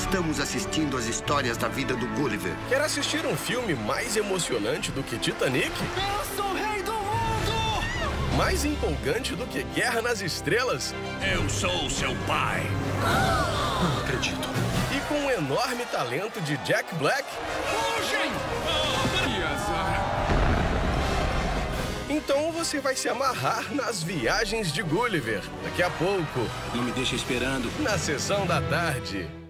Estamos assistindo às histórias da vida do Gulliver. Quer assistir um filme mais emocionante do que Titanic? Eu sou o rei do mundo! Mais empolgante do que Guerra nas Estrelas? Eu sou seu pai. Não acredito. E com o enorme talento de Jack Black? Fugem! Que azar. Então você vai se amarrar nas viagens de Gulliver. Daqui a pouco, Não me deixa esperando. na sessão da tarde.